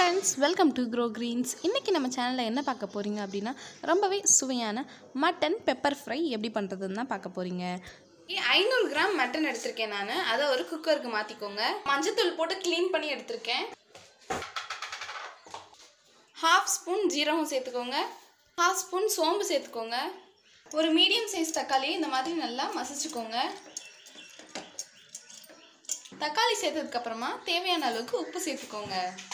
Friends, welcome to Grow Greens. இன்றைக்கி நம்ம சேனலில் என்ன பார்க்க போகிறீங்க அப்படின்னா, ரொம்பவே சுவையான மட்டன் பெப்பர் ஃப்ரை எப்படி பண்ணுறதுன்னு தான் பார்க்க போகிறீங்க. 500 கிராம் மட்டன் எடுத்திருக்கேன் நான். அதை ஒரு குக்கருக்கு மாற்றிக்கோங்க. மஞ்சத்தூள் போட்டு க்ளீன் பண்ணி எடுத்திருக்கேன். 1/2 ஸ்பூன் ஜீரகம் சேர்த்துக்கோங்க. 1/2 ஸ்பூன் சோம்பு சேர்த்துக்கோங்க. ஒரு மீடியம் சைஸ் தக்காளி இந்த மாதிரி நல்லா மசிச்சுக்கோங்க. தக்காளி சேர்த்ததுக்கப்புறமா தேவையான அளவுக்கு உப்பு சேர்த்துக்கோங்க.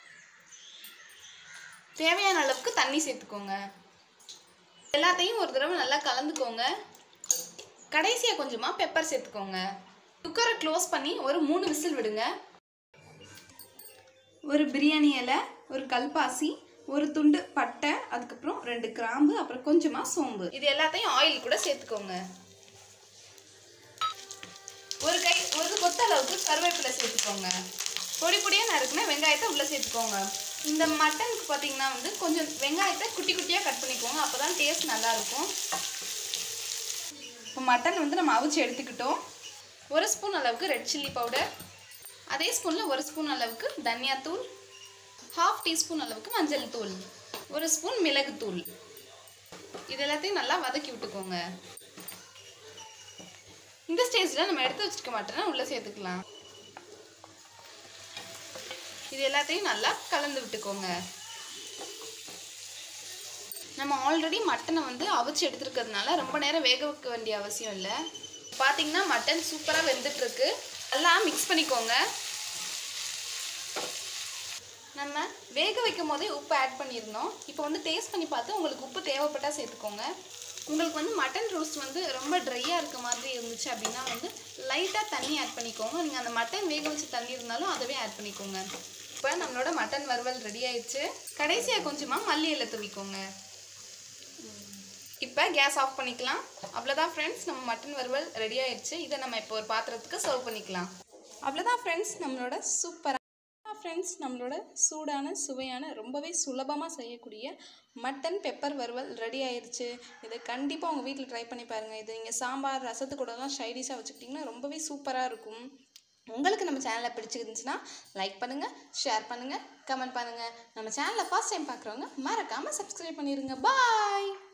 தேவையான அளவுக்கு தண்ணி சேர்த்துக்கோங்க. எல்லாத்தையும் ஒரு தடவை நல்லா கலந்துக்கோங்க. கடைசியாக கொஞ்சமாக பெப்பர் சேர்த்துக்கோங்க. குக்கரை க்ளோஸ் பண்ணி ஒரு 3 விசில் விடுங்க. ஒரு பிரியாணி இலை, ஒரு கல்பாசி, ஒரு துண்டு பட்டை, அதுக்கப்புறம் 2 கிராம்பு, அப்புறம் கொஞ்சமாக சோம்பு, இது எல்லாத்தையும் ஆயில் கூட சேர்த்துக்கோங்க. ஒரு கொத்த அளவுக்கு கருவேப்பிலை சேர்த்துக்கோங்க. பொடி பொடியாக நறுக்குன வெங்காயத்தை உள்ளே சேர்த்துக்கோங்க. இந்த மட்டனுக்கு பார்த்தீங்கன்னா கொஞ்சம் வெங்காயத்தை குட்டி குட்டியாக கட் பண்ணிக்கோங்க. அப்போ தான் டேஸ்ட் நல்லாயிருக்கும். இப்போ மட்டன் நம்ம அவிச்சு எடுத்துக்கிட்டோம். 1 ஸ்பூன் அளவுக்கு ரெட் சில்லி பவுடர், அதே ஸ்பூனில் 1 ஸ்பூன் அளவுக்கு தனியாத்தூள், 1/2 டீஸ்பூன் அளவுக்கு மஞ்சள் தூள், 1 ஸ்பூன் மிளகுத்தூள், இது எல்லாத்தையும் நல்லா வதக்கி விட்டுக்கோங்க. இந்த ஸ்டேஜில் நம்ம எடுத்து வச்சுக்க மட்டனை உள்ளே சேர்த்துக்கலாம். இது எல்லாத்தையும் நல்லா கலந்து விட்டுக்கோங்க. நம்ம ஆல்ரெடி மட்டனை அவிச்சு எடுத்துருக்கிறதுனால ரொம்ப நேரம் வேக வைக்க வேண்டிய அவசியம் இல்லை. பார்த்தீங்கன்னா மட்டன் சூப்பராக வெந்துட்டுருக்கு. நல்லா மிக்ஸ் பண்ணிக்கோங்க. நம்ம வேக வைக்கும் போதே உப்பு ஆட் பண்ணியிருந்தோம். இப்போ டேஸ்ட் பண்ணி பார்த்து உங்களுக்கு உப்பு தேவைப்பட்டால் சேர்த்துக்கோங்க. உங்களுக்கு மட்டன் ரோஸ்ட் ரொம்ப ட்ரையாக இருக்க மாதிரி இருந்துச்சு அப்படின்னா லைட்டாக தண்ணி ஆட் பண்ணிக்கோங்க. நீங்கள் அந்த மட்டன் வேக வச்சு தண்ணி இருந்தாலும் அதவே ஆட் பண்ணிக்கோங்க. இப்போ நம்மளோட மட்டன் வறுவல் ரெடி ஆயிடுச்சு. கடைசியாக கொஞ்சமாக மல்லி இலை தூவிக்கோங்க. இப்போ கேஸ் ஆஃப் பண்ணிக்கலாம். அவ்வளோதான் ஃப்ரெண்ட்ஸ், நம்ம மட்டன் வறுவல் ரெடி ஆயிடுச்சு. இதை நம்ம இப்போ ஒரு பாத்திரத்துக்கு சர்வ் பண்ணிக்கலாம். அவ்வளோதான் ஃப்ரெண்ட்ஸ், நம்மளோட சூடான சுவையான ரொம்பவே சுலபமாக செய்யக்கூடிய மட்டன் பெப்பர் வறுவல் ரெடி ஆயிடுச்சு. இதை கண்டிப்பாக உங்கள் வீட்டில் ட்ரை பண்ணி பாருங்கள். இது நீங்கள் சாம்பார் ரசத்து கூட தான் சைடிஷாக வச்சுக்கிட்டிங்கன்னா ரொம்பவே சூப்பராக இருக்கும். உங்களுக்கு நம்ம சேனலை பிடிச்சிருந்துச்சுன்னா லைக் பண்ணுங்கள், ஷேர் பண்ணுங்கள், கமெண்ட் பண்ணுங்கள். நம்ம சேனலை ஃபர்ஸ்ட் டைம் பார்க்குறவங்க மறக்காமல் சப்ஸ்கிரைப் பண்ணிடுங்க. பாய்.